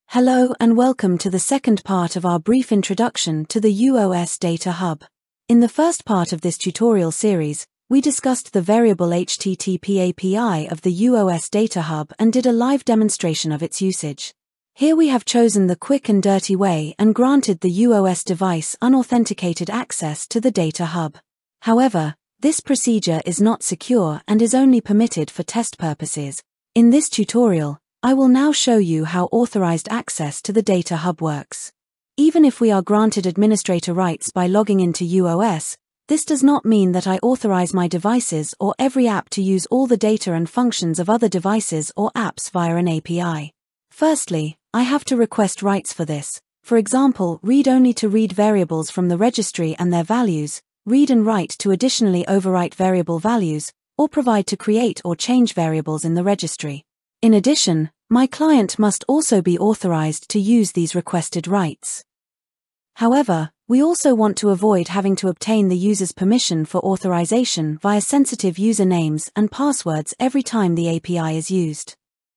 Hello and welcome to the second part of our brief introduction to the UOS Data Hub. In the first part of this tutorial series, we discussed the variable HTTP API of the UOS Data Hub and did a live demonstration of its usage. Here we have chosen the quick and dirty way and granted the UOS device unauthenticated access to the Data Hub. However, this procedure is not secure and is only permitted for test purposes. In this tutorial, I will now show you how authorized access to the Data Hub works. Even if we are granted administrator rights by logging into UOS, this does not mean that I authorize my devices or every app to use all the data and functions of other devices or apps via an API. Firstly, I have to request rights for this. For example, read-only to read variables from the registry and their values, read and write to additionally overwrite variable values, or provide to create or change variables in the registry. In addition, my client must also be authorized to use these requested rights. However, we also want to avoid having to obtain the user's permission for authorization via sensitive usernames and passwords every time the API is used.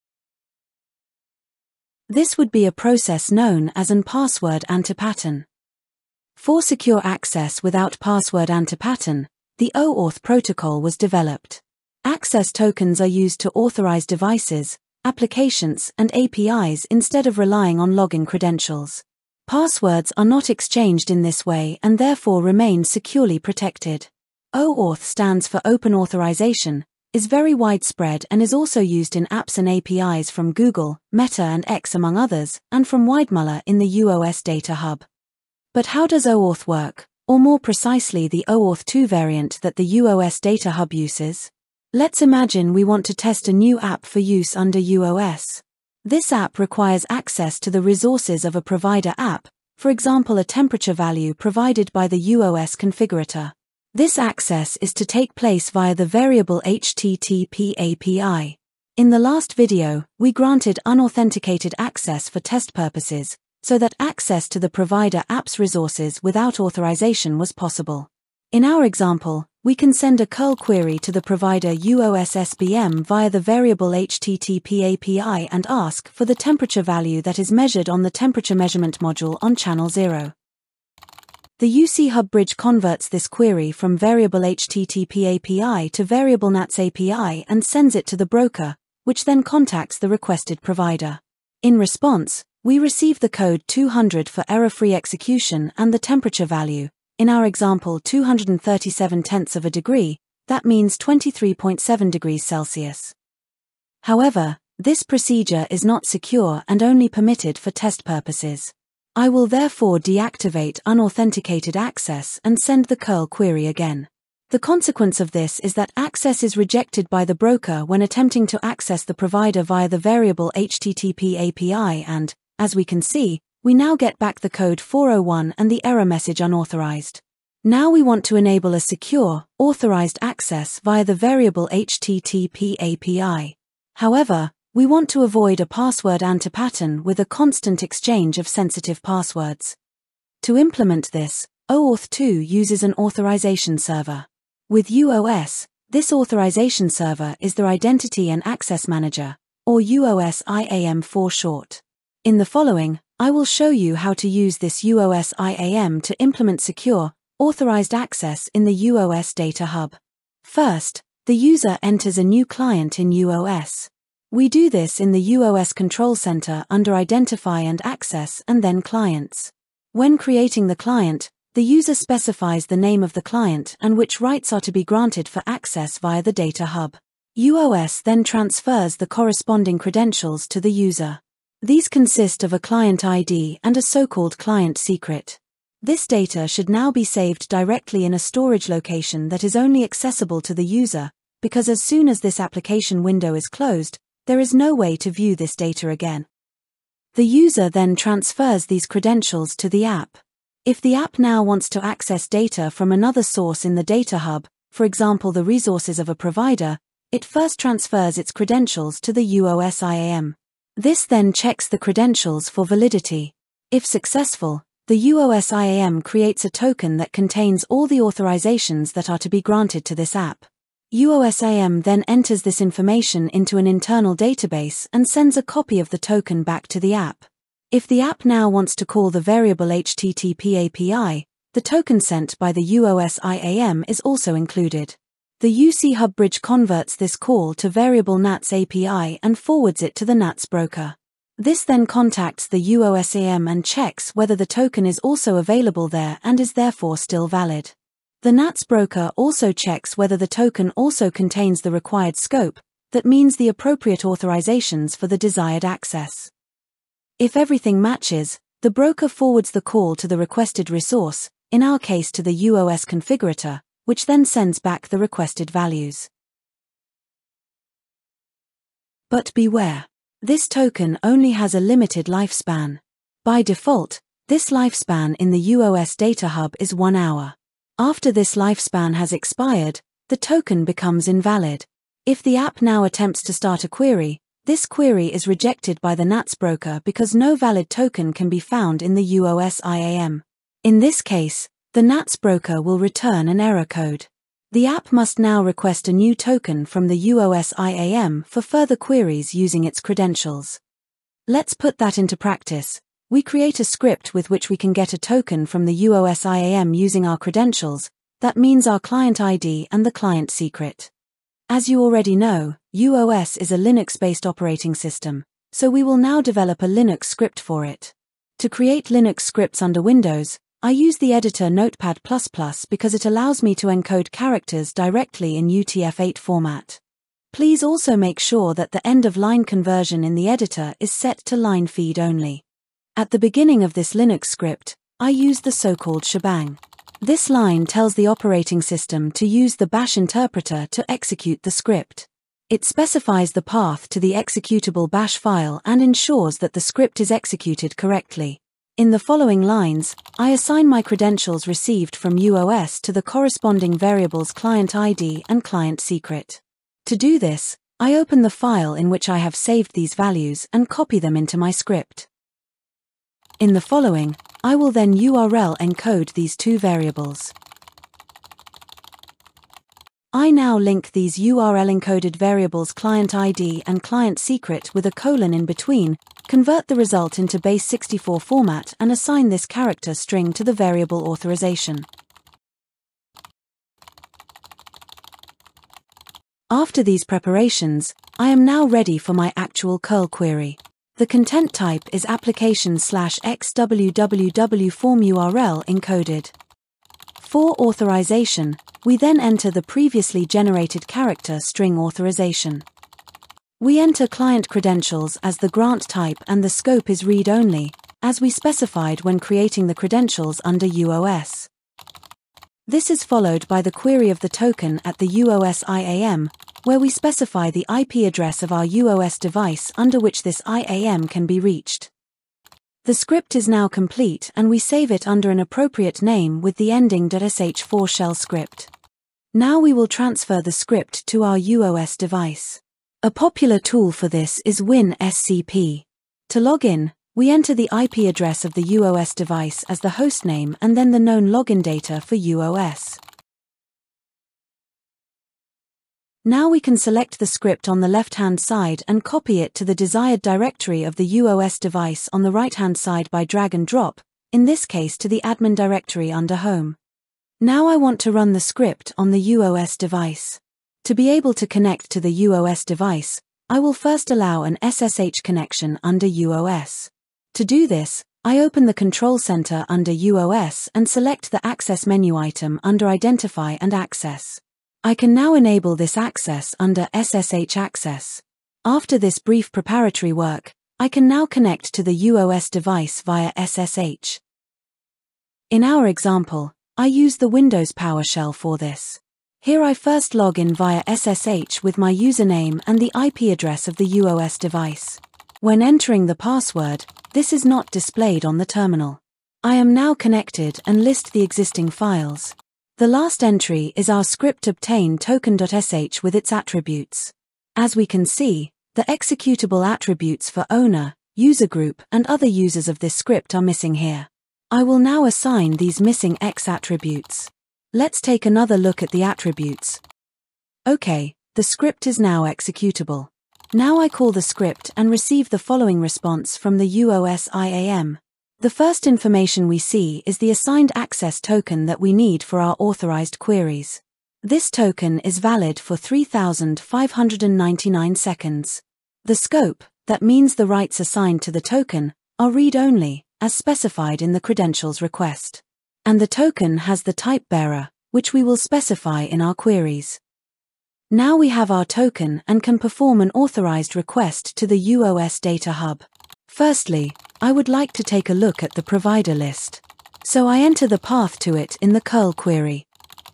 This would be a process known as an password anti-pattern. For secure access without password anti-pattern, the OAuth protocol was developed. Access tokens are used to authorize devices, applications, and APIs instead of relying on login credentials. Passwords are not exchanged in this way and therefore remain securely protected. OAuth stands for Open Authorization, is very widespread and is also used in apps and APIs from Google, Meta and X among others, and from Weidmüller in the UOS Data Hub. But how does OAuth work, or more precisely the OAuth 2 variant that the UOS Data Hub uses? Let's imagine we want to test a new app for use under UOS. This app requires access to the resources of a provider app, for example a temperature value provided by the UOS configurator. This access is to take place via the variable HTTP API. In the last video, we granted unauthenticated access for test purposes, so that access to the provider app's resources without authorization was possible. In our example, we can send a curl query to the provider UOS SBM via the variable HTTP API and ask for the temperature value that is measured on the temperature measurement module on channel 0. The UC Hub bridge converts this query from variable HTTP API to variable NATS API and sends it to the broker, which then contacts the requested provider. In response, we receive the code 200 for error-free execution and the temperature value. In our example 237/10 of a degree, that means 23.7 degrees Celsius. However, this procedure is not secure and only permitted for test purposes. I will therefore deactivate unauthenticated access and send the curl query again. The consequence of this is that access is rejected by the broker when attempting to access the provider via the variable HTTP API and, as we can see, we now get back the code 401 and the error message unauthorized. Now we want to enable a secure, authorized access via the variable HTTP API. However, we want to avoid a password anti-pattern with a constant exchange of sensitive passwords. To implement this, OAuth 2 uses an authorization server. With UOS, this authorization server is the Identity and Access Manager, or UOS IAM for short. In the following, I will show you how to use this UOS IAM to implement secure, authorized access in the UOS Data Hub. First, the user enters a new client in UOS. We do this in the UOS Control Center under Identify and Access and then Clients. When creating the client, the user specifies the name of the client and which rights are to be granted for access via the Data Hub. UOS then transfers the corresponding credentials to the user. These consist of a client ID and a so-called client secret. This data should now be saved directly in a storage location that is only accessible to the user, because as soon as this application window is closed, there is no way to view this data again. The user then transfers these credentials to the app. If the app now wants to access data from another source in the Data Hub, for example the resources of a provider, it first transfers its credentials to the UOS IAM. This then checks the credentials for validity. If successful, the UOS IAM creates a token that contains all the authorizations that are to be granted to this app. UOS IAM then enters this information into an internal database and sends a copy of the token back to the app. If the app now wants to call the variable HTTP API, the token sent by the UOS IAM is also included. The UC Hub bridge converts this call to variable NATS API and forwards it to the NATS broker. This then contacts the UOS IAM and checks whether the token is also available there and is therefore still valid. The NATS broker also checks whether the token also contains the required scope, that means the appropriate authorizations for the desired access. If everything matches, the broker forwards the call to the requested resource, in our case to the UOS configurator, which then sends back the requested values. But beware. This token only has a limited lifespan. By default, this lifespan in the UOS data hub is 1 hour. After this lifespan has expired, the token becomes invalid. If the app now attempts to start a query, this query is rejected by the NATS broker because no valid token can be found in the UOS IAM. In this case, the NATS broker will return an error code. The app must now request a new token from the UOS IAM for further queries using its credentials. Let's put that into practice. We create a script with which we can get a token from the UOS IAM using our credentials, that means our client ID and the client secret. As you already know, UOS is a Linux-based operating system, so we will now develop a Linux script for it. To create Linux scripts under Windows, I use the editor Notepad++ because it allows me to encode characters directly in UTF-8 format. Please also make sure that the end-of-line conversion in the editor is set to line feed only. At the beginning of this Linux script, I use the so-called shebang. This line tells the operating system to use the bash interpreter to execute the script. It specifies the path to the executable bash file and ensures that the script is executed correctly. In the following lines, I assign my credentials received from UOS to the corresponding variables client ID and client secret. To do this, I open the file in which I have saved these values and copy them into my script. In the following, I will then URL encode these two variables. I now link these URL encoded variables client ID and client secret with a colon in between, convert the result into base64 format and assign this character string to the variable authorization. After these preparations, I am now ready for my actual curl query. The content type is application/xwww form URL encoded. For authorization, we then enter the previously generated character string authorization. We enter client credentials as the grant type and the scope is read-only, as we specified when creating the credentials under UOS. This is followed by the query of the token at the UOS IAM, where we specify the IP address of our UOS device under which this IAM can be reached. The script is now complete and we save it under an appropriate name with the ending .sh4 shell script. Now we will transfer the script to our UOS device. A popular tool for this is WinSCP. To log in, we enter the IP address of the UOS device as the hostname and then the known login data for UOS. Now we can select the script on the left-hand side and copy it to the desired directory of the UOS device on the right-hand side by drag and drop, in this case to the admin directory under Home. Now I want to run the script on the UOS device. To be able to connect to the UOS device, I will first allow an SSH connection under UOS. To do this, I open the Control Center under UOS and select the Access menu item under Identify and Access. I can now enable this access under SSH Access. After this brief preparatory work, I can now connect to the UOS device via SSH. In our example, I use the Windows PowerShell for this. Here I first log in via SSH with my username and the IP address of the UOS device. When entering the password, this is not displayed on the terminal. I am now connected and list the existing files. The last entry is our script obtain token.sh with its attributes. As we can see, the executable attributes for owner, user group and other users of this script are missing here. I will now assign these missing X attributes. Let's take another look at the attributes. Okay, the script is now executable. Now I call the script and receive the following response from the UOS IAM. The first information we see is the assigned access token that we need for our authorized queries. This token is valid for 3,599 seconds. The scope, that means the rights assigned to the token, are read-only, as specified in the credentials request. And the token has the type bearer, which we will specify in our queries. Now we have our token and can perform an authorized request to the UOS Data Hub. Firstly, I would like to take a look at the provider list. So I enter the path to it in the curl query.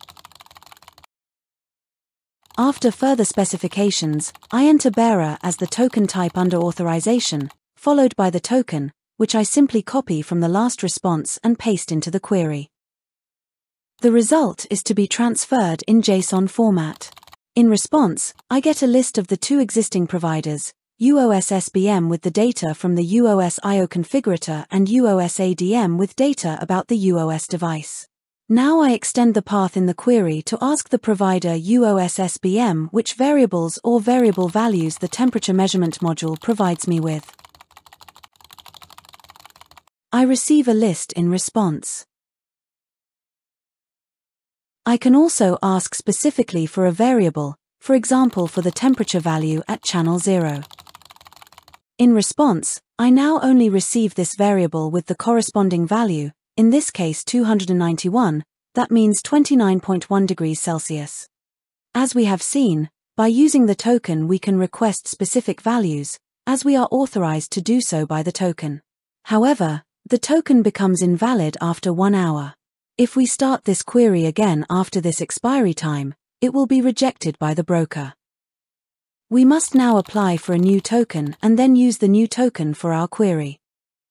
After further specifications, I enter bearer as the token type under authorization, followed by the token, which I simply copy from the last response and paste into the query. The result is to be transferred in JSON format. In response, I get a list of the two existing providers, UOS SBM with the data from the UOS IO configurator and UOS ADM with data about the UOS device. Now I extend the path in the query to ask the provider UOS SBM which variables or variable values the temperature measurement module provides me with. I receive a list in response. I can also ask specifically for a variable, for example for the temperature value at channel 0. In response, I now only receive this variable with the corresponding value, in this case 291, that means 29.1 degrees Celsius. As we have seen, by using the token we can request specific values, as we are authorized to do so by the token. However, the token becomes invalid after 1 hour. If we start this query again after this expiry time, it will be rejected by the broker. We must now apply for a new token and then use the new token for our query.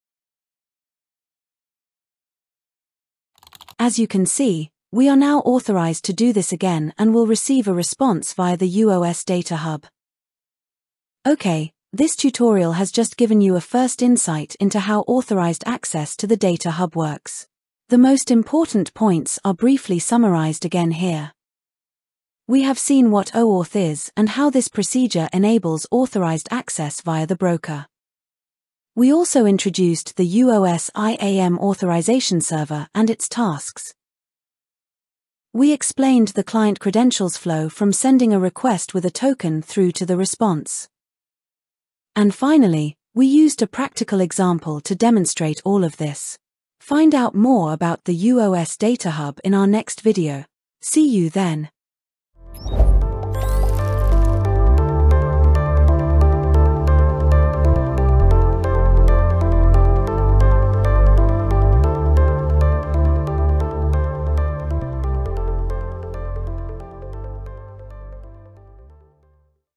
As you can see, we are now authorized to do this again and will receive a response via the UOS Data Hub. Okay, this tutorial has just given you a first insight into how authorized access to the Data Hub works. The most important points are briefly summarized again here. We have seen what OAuth is and how this procedure enables authorized access via the broker. We also introduced the UOS IAM authorization server and its tasks. We explained the client credentials flow from sending a request with a token through to the response. And finally, we used a practical example to demonstrate all of this. Find out more about the UOS Data Hub in our next video. See you then.